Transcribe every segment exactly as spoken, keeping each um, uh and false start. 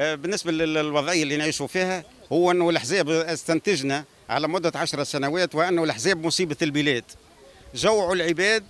بالنسبه للوضعيه اللي نعيشوا فيها هو انه الاحزاب استنتجنا على مده عشر سنوات وانه الاحزاب مصيبه البلاد. جوعوا العباد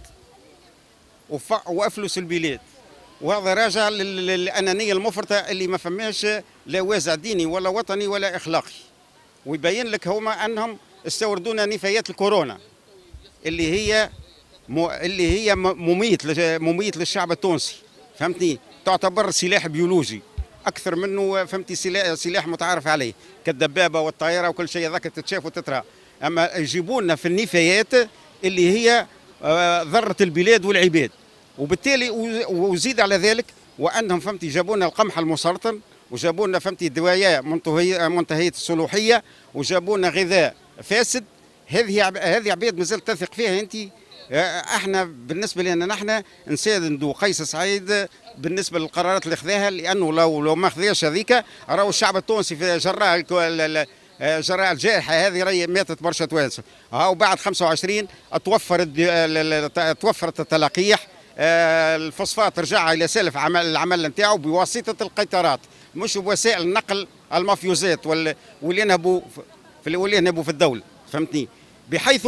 وافلسوا البلاد، وهذا راجع للانانيه المفرطه اللي ما فماش لا وازع ديني ولا وطني ولا اخلاقي. ويبين لك هما انهم استوردونا نفايات الكورونا اللي هي اللي هي مميت مميت للشعب التونسي، فهمتني؟ تعتبر سلاح بيولوجي اكثر منه، فهمتي؟ سلاح سلاح متعارف عليه كالدبابه والطائره وكل شيء هذاك تتشاف وتترى. اما يجيبوا لنا في النفايات اللي هي ضرت البلاد والعباد، وبالتالي وزيد على ذلك وانهم فهمتي جابوا لنا القمح المسرطن، وجابوا لنا فهمتي دوايا منتهيه الصلاحيه، وجابوا لنا غذاء فاسد. هذه هذه عباد مازال تثق فيها انت؟ احنا بالنسبه لنا نحن نساندوا قيس سعيد بالنسبه للقرارات اللي خذاها، لانه لو لو ما خذاش هذيك راهو الشعب التونسي في جراء جراء الجائحه هذه راهي ماتت برشا توانسه. هاو بعد خمسة وعشرين توفرت توفرت التلقيح، الفوسفات رجع الى سلف عمل العمل نتاعو بواسطه القيطارات، مش بوسائل النقل المافيوزات واللي ينهبوا في واللي ينهبوا في الدوله، فهمتني؟ بحيث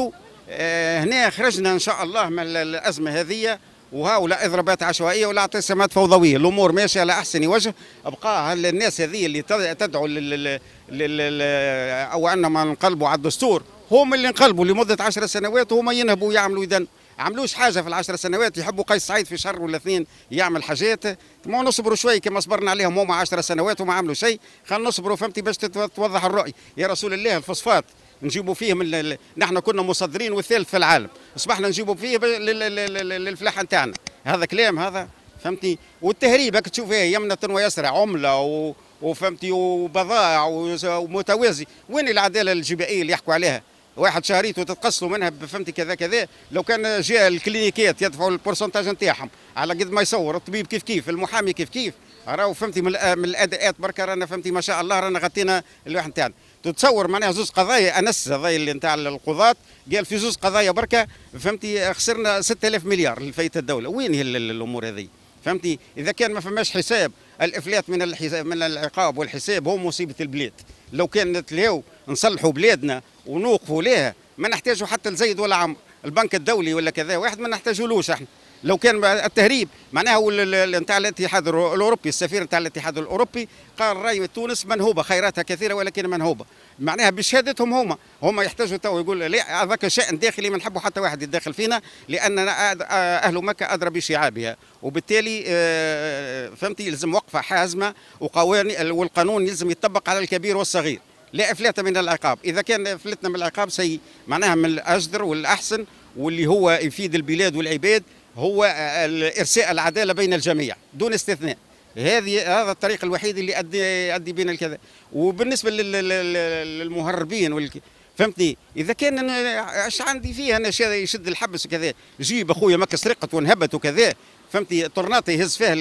هنا خرجنا ان شاء الله من الازمه هذه، وهؤلاء اضرابات عشوائيه ولا اعتصامات فوضويه، الامور ماشيه على احسن وجه. ابقى الناس هذه اللي تدعو لل لل او انهم انقلبوا على الدستور، هم اللي انقلبوا لمده عشر سنوات وهم ينهبوا يعملوا اذا عملوش حاجه في العشر سنوات. يحبوا قيس سعيد في شهر ولا اثنين يعمل حاجات، ما نصبروا شوي كما صبرنا عليهم هم عشر سنوات وما عملوا شيء. خلينا نصبروا فهمتي باش تتوضح الرؤيه. يا رسول الله الفوسفات نجيبوا فيه من نحن كنا مصدرين والثالث في العالم، اصبحنا نجيبوا فيه للفلاحه نتاعنا. هذا كلام هذا، فهمتي؟ والتهريب هاك تشوف فيه يمنة ويسرى، عمله و... وفهمتي وبضائع ومتوازي. وين العداله الجبائيه اللي يحكوا عليها؟ واحد شهريته تتقصوا منها، فهمتي؟ كذا كذا. لو كان جاء الكلينيكات يدفعوا البورسنتاج نتاعهم على قد ما يصور، الطبيب كيف كيف، المحامي كيف كيف، راهو فهمتي من الاداءات بركه رانا فهمتي ما شاء الله رانا غطينا الواحد نتاعنا. تتصور معناها زوز قضايا انس هذا اللي نتاع القضاة قال في زوز قضايا بركه فهمتي خسرنا ستة آلاف مليار اللي فايت الدوله. وين هي الامور هذه؟ فهمتي؟ اذا كان ما فماش حساب، الافلات من الحساب من العقاب والحساب هو مصيبه البلاد. لو كان نتلاو نصلحوا بلادنا ونوقفوا لها ما نحتاجوا حتى لزيد ولا عمرو، البنك الدولي ولا كذا واحد ما نحتاجولوش احنا. لو كان التهريب معناها نتاع الاتحاد الاوروبي، السفير نتاع الاتحاد الاوروبي قال راي تونس منهوبه، خيراتها كثيره ولكن منهوبه، معناها بشهادتهم هما هم يحتاجوا تو يقول لا هذاك شأن داخلي ما نحبوا حتى واحد يتداخل فينا، لاننا اهل مكه ادرى بشعابها. وبالتالي فهمتي يلزم وقفه حازمه، وقوانين والقانون يلزم يطبق على الكبير والصغير، لا افلات من العقاب. اذا كان افلتنا من العقاب سيء معناها من الاجدر والاحسن واللي هو يفيد البلاد والعباد هو ارساء العداله بين الجميع دون استثناء. هذه هذا الطريق الوحيد اللي يؤدي يؤدي بين الكذا. وبالنسبه للمهربين والك... فهمتني؟ اذا كان ايش عندي فيه انا يشد الحبس وكذا، جيب اخويا مكه سرقت وانهبت وكذا، فهمتي؟ طرناطي يهز فيها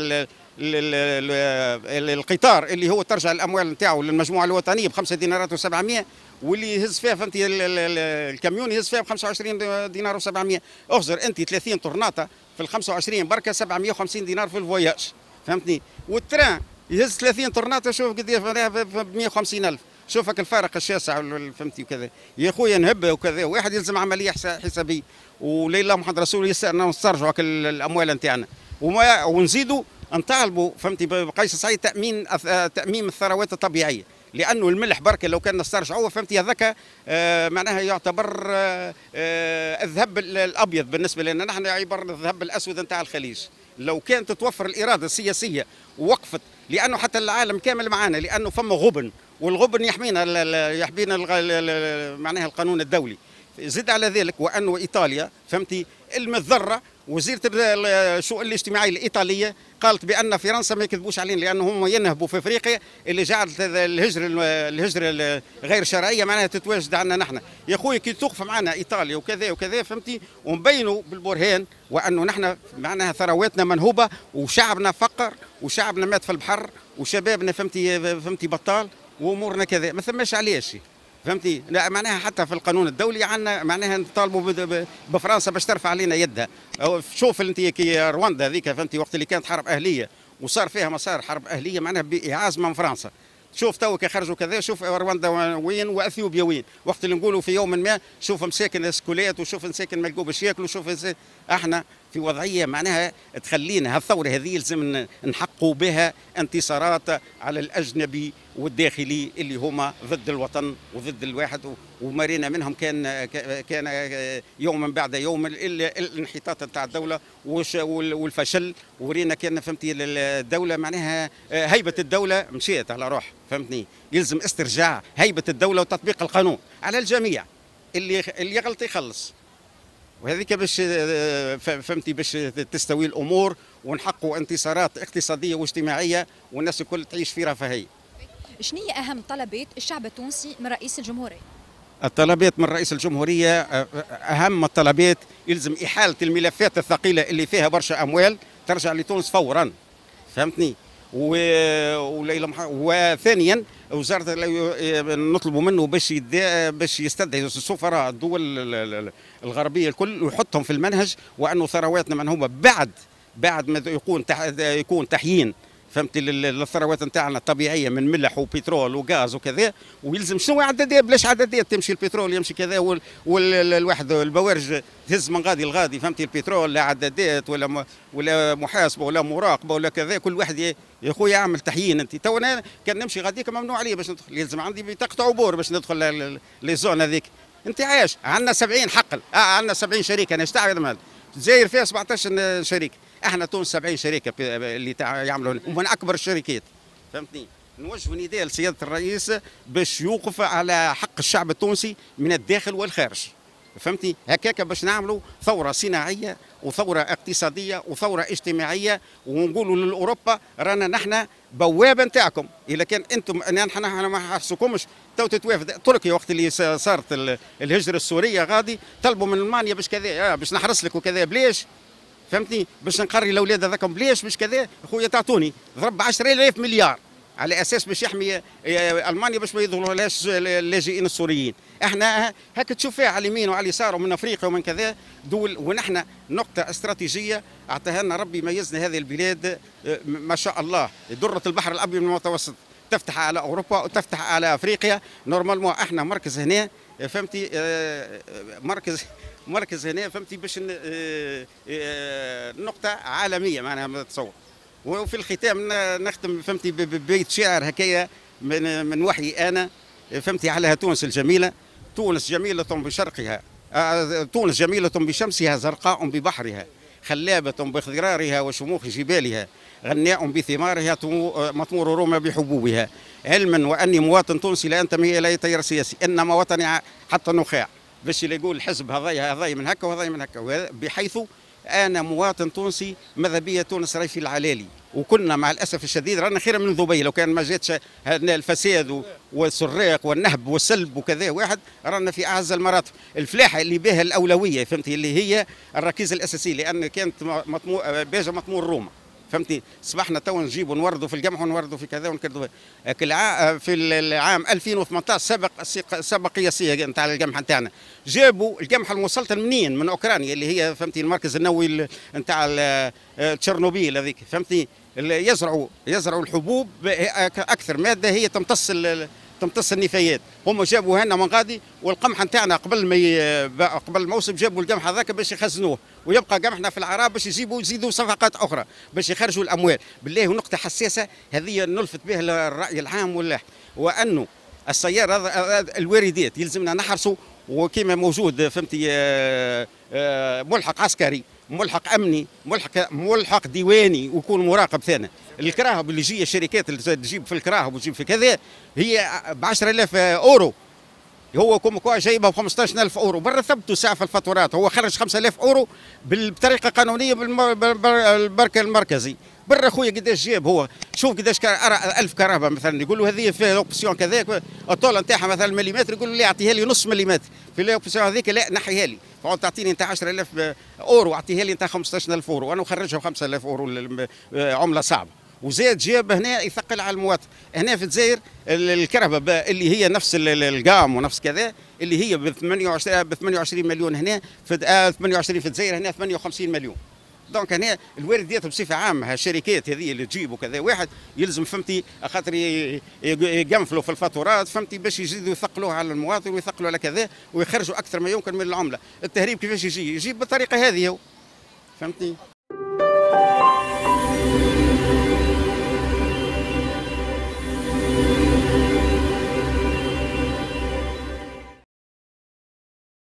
القطار اللي هو ترجع الاموال نتاعو للمجموعه الوطنيه بخمسة دينارات وسبعمائة، واللي يهز فيها فهمتي الكاميون يهز فيها ب خمسة وعشرين دينار و700. اخزر انت ثلاثين طرناطه في ال خمسة وعشرين بركه سبعمائة وخمسين دينار في الفواياج، فهمتني؟ والتران يهز ثلاثين طرناطه شوف قديش ب مائة وخمسين ألف، شوفك الفارق الشاسع فهمتي وكذا. يا خويا نهب وكذا، واحد يلزم عمليه حسابيه، ولله محمد رسول يسالنا نسترجعوا الاموال نتاعنا وما ونزيدوا نطالبوا فهمتي بقيس سعيد تامين تامين الثروات الطبيعيه، لانه الملح بركه لو كان نسترجعوه فهمتي هذاك آه معناها يعتبر آه آه الذهب الابيض بالنسبه لنا نحن، يعتبر الذهب الاسود نتاع الخليج. لو كانت تتوفر الاراده السياسيه ووقفت، لانه حتى العالم كامل معنا، لانه فما غبن والغبن يحمينا يحمينا معناها القانون الدولي. زد على ذلك وانه ايطاليا فهمتي المذره وزيره الشؤون الاجتماعيه الايطاليه قالت بان فرنسا ما يكذبوش علينا، لانه هم ينهبوا في افريقيا اللي جعلت الهجر الهجره غير شرعيه معناها تتواجد عندنا نحن. يا خويا كي توقف معنا ايطاليا وكذا وكذا فهمتي، ونبينوا بالبرهان وانه نحن معناها ثرواتنا منهوبه وشعبنا فقر وشعبنا مات في البحر وشبابنا فهمتي فهمتي بطال وامورنا كذا، ما ثماش علاش فهمتي. لا معناها حتى في القانون الدولي عندنا معناها نطالبوا بفرنسا باش ترفع علينا يدها. شوف انت كي رواندا هذيك فهمتي وقت اللي كانت حرب اهليه وصار فيها مسار حرب اهليه معناها باعاز من فرنسا. شوف تو كي خرجوا كذا، شوف رواندا وين واثيوبيا وين، وقت اللي نقولوا في يوم ما شوف مساكن سكولات وشوف مساكن ما يلقوا باش ياكلوا، شوف احنا في وضعيه معناها تخلينا هالثوره هذه لازم نحققوا بها انتصارات على الاجنبي والداخلي اللي هما ضد الوطن وضد الواحد، ومارينا منهم كان كان يوما بعد يوم الانحطاط نتاع الدوله والفشل، ورينا كان فهمتي الدوله معناها هيبه الدوله مشيت على روح، فهمتني؟ يلزم استرجاع هيبه الدوله وتطبيق القانون على الجميع، اللي اللي يغلط يخلص. وهذيك باش فهمتي باش تستوي الامور ونحققوا انتصارات اقتصاديه واجتماعيه والناس الكل تعيش في رفاهيه. شنو هي اهم طلبات الشعب التونسي من رئيس الجمهوريه؟ الطلبات من رئيس الجمهوريه اهم الطلبات يلزم احاله الملفات الثقيله اللي فيها برشا اموال ترجع لتونس فورا، فهمتني؟ وثانيا وزاره نطلبوا منه باش باش يستدعي سفراء الدول الغربيه الكل ويحطهم في المنهج، وانه ثرواتنا من هما بعد بعد ما يكون يكون تحيين فهمتي للثروات نتاعنا الطبيعيه من ملح وبترول وغاز وكذا، ويلزم شنو عددات بلاش عددات تمشي البترول يمشي كذا، والواحد البوارج تهز من غادي لغادي، فهمتي؟ البترول لا عددات ولا ولا محاسبه ولا مراقبه ولا كذا، كل واحد يا خويا يعمل تحيين. انت تو انا كان نمشي غاديك ممنوع عليه باش ندخل، يلزم عندي بطاقه عبور باش ندخل لي زون هذيك. انت عايش عندنا سبعين حقل، اه عندنا سبعين شركه، انا ايش تعمل؟ الجزائر فيها سبعطاش شركه، احنا تونس سبعين شركه اللي يعملوا ومن اكبر الشركات، فهمتني؟ نوجه نداء لسياده الرئيس باش يوقف على حق الشعب التونسي من الداخل والخارج، فهمتي؟ هكاك باش نعملوا ثوره صناعيه وثوره اقتصاديه وثوره اجتماعيه، ونقولوا لاوروبا رانا نحن بوابه نتاعكم، اذا كان انتم نحن ما نحرسكمش. تو تتوافد تركيا وقت اللي صارت الهجره السوريه غادي طلبوا من المانيا باش كذا باش نحرس لك وكذا، بليش؟ فهمتني؟ باش نقري الاولاد هذاكم بليش باش كذا؟ خويا تعطوني ضرب عشرة آلاف مليار على اساس باش يحمي المانيا باش ما يظهرولهاش اللاجئين السوريين. احنا هاك تشوف فيها على اليمين وعلى اليسار ومن افريقيا ومن كذا دول، ونحن نقطه استراتيجيه اعطاها لنا ربي، ميزنا هذه البلاد ما شاء الله، دره البحر الابيض المتوسط تفتح على اوروبا وتفتح على افريقيا. نورمالمون احنا مركز هنا، فهمتي؟ مركز مركز هنا فهمتي باش نقطه عالميه معناها نتصور. وفي الختام نختم فهمتي ببيت شعر هكايا من من وحي انا، فهمتي؟ على تونس الجميله. تونس جميله بشرقها، تونس جميله بشمسها، زرقاء ببحرها، خلابه بخضرارها وشموخ جبالها، غناء بثمارها، مطمور روما بحبوبها. علما واني مواطن تونسي لا انتمي الى تيار سياسي، انما وطني حتى النخاع، باش اللي يقول الحزب هذايا هذايا من هكا وهذايا من هكا، بحيث انا مواطن تونسي ماذا بيا تونس راهي في العلالي، وكنا مع الاسف الشديد رانا خير من دبي. لو كان ما جاتش الفساد والسراق والنهب والسلب وكذا واحد، رانا في اعز المراتب. الفلاحه اللي بها الاولويه فهمتي، اللي هي الركيزه الاساسيه، لان كانت مطمو... باجه مطمور روما، فهمتي؟ صبحنا تو نجيبوا نوردوا في القمح ونوردوا في كذا ونكردوا. في العام ألفين وثمانية عشر سبق سبق قياسيه نتاع القمح نتاعنا، جابوا القمح المسلطن منين؟ من اوكرانيا، اللي هي فهمتي المركز النووي نتاع تشيرنوبيل هذيك، فهمتي؟ يزرعوا يزرعوا الحبوب اكثر ماده هي تمتص تمتص النفايات. هم جابوا هنا من غادي، والقمح نتاعنا قبل ما قبل الموسم جابوا القمح هذاك باش يخزنوه، ويبقى قمحنا في العراب باش يجيبوا يزيدوا صفقات اخرى باش يخرجوا الاموال. بالله نقطه حساسه هذه نلفت بها الراي العام ولا، وانه السياره الواردات يلزمنا نحرصوا، وكما موجود فهمتي ملحق عسكري، ملحق امني، ملحق ملحق ديواني، ويكون مراقب ثاني. الكراهب اللي جايه الشركات اللي تجيب في الكراهب وتجيب في كذا هي ب عشرة آلاف اورو، هو كوم كوا جايبها ب خمسطاش ألف اورو، برا ثبتوا ساعه في الفاتورات، هو خرج خمسة آلاف اورو بطريقه قانونيه بالبركه المركزي. برا خويا قداش جاب هو، شوف قداش ألف كهرباء مثلا، يقولوا هذه في اوبسيون كذا، الطول نتاعها مثلا مليمتر، يقولوا لي اعطيها لي نص مليمتر، في الاوبسيون هذيك لا نحيها لي، فقلت تعطيني انت عشرة آلاف اورو، اعطيها لي انت خمسطاش ألف اورو، وانا مخرجها ب خمسة آلاف اورو، عمله صعبه. وزاد جاب هنا يثقل على المواطن. هنا في الجزائر الكهرباء اللي هي نفس القام ونفس كذا، اللي هي ب ثمانية وعشرين مليون هنا، في ثمانية وعشرين في الجزائر، هنا ثمانية وخمسين مليون، دونك هنا الوارديات بصفه عامه الشركات هذه اللي تجيب وكذا واحد يلزم فهمتي خاطر يقنفلوا في الفاتورات فهمتي باش يزيدوا يثقلوها على المواطن ويثقلوا على كذا ويخرجوا اكثر ما يمكن من العمله. التهريب كيفاش يجي؟ يجي بالطريقه هذه هو فهمتني.